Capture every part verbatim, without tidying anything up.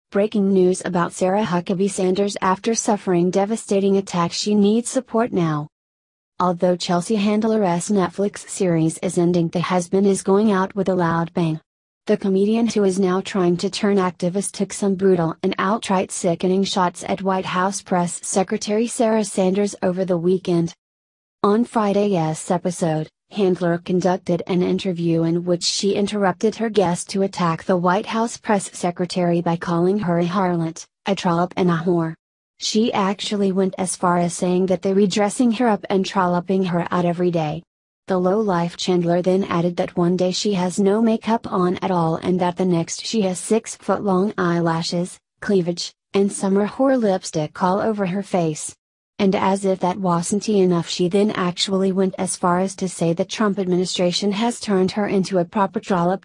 Breaking news about Sarah Huckabee Sanders after suffering devastating attack. She needs support now. Although Chelsea Handler's Netflix series is ending, the husband is going out with a loud bang. The comedian, who is now trying to turn activist, took some brutal and outright sickening shots at White House Press Secretary Sarah Sanders over the weekend. On Friday's episode, Handler conducted an interview in which she interrupted her guest to attack the White House press secretary by calling her a harlot, a trollop and a whore. She actually went as far as saying that they were dressing her up and trolloping her out every day. The low-life Chandler then added that one day she has no makeup on at all and that the next she has six-foot-long eyelashes, cleavage, and summer whore lipstick all over her face. And as if that wasn't enough, she then actually went as far as to say the Trump administration has turned her into a proper trollop.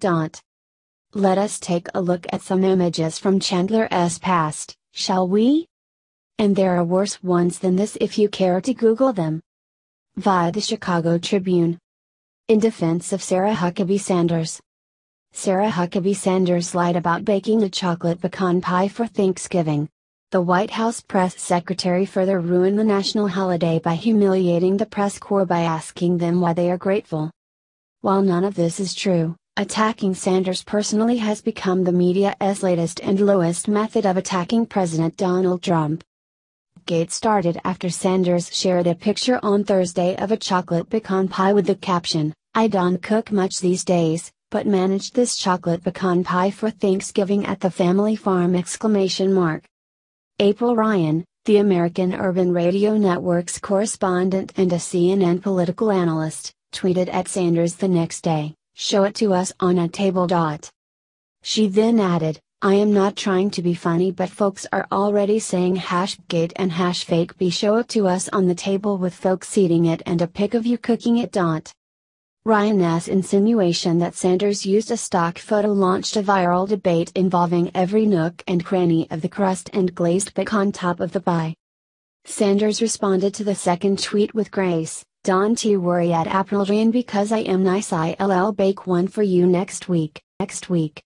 Let us take a look at some images from Chandler's past, shall we? And there are worse ones than this if you care to Google them. Via the Chicago Tribune. In defense of Sarah Huckabee Sanders. Sarah Huckabee Sanders lied about baking a chocolate pecan pie for Thanksgiving. The White House press secretary further ruined the national holiday by humiliating the press corps by asking them why they are grateful. While none of this is true, attacking Sanders personally has become the media's latest and lowest method of attacking President Donald Trump. Gate started after Sanders shared a picture on Thursday of a chocolate pecan pie with the caption, "I don't cook much these days, but managed this chocolate pecan pie for Thanksgiving at the family farm!" exclamation mark. April Ryan, the American Urban Radio Network's correspondent and a C N N political analyst, tweeted at Sanders the next day, "Show it to us on a table." She then added, "I am not trying to be funny, but folks are already saying hashgate and hashfake be. Show it to us on the table with folks eating it and a pic of you cooking it." Ryan's insinuation that Sanders used a stock photo launched a viral debate involving every nook and cranny of the crust and glazed pecan top of the pie. Sanders responded to the second tweet with grace, "Don't you worry at Appledrian, because I am nice. I'll bake one for you next week, next week."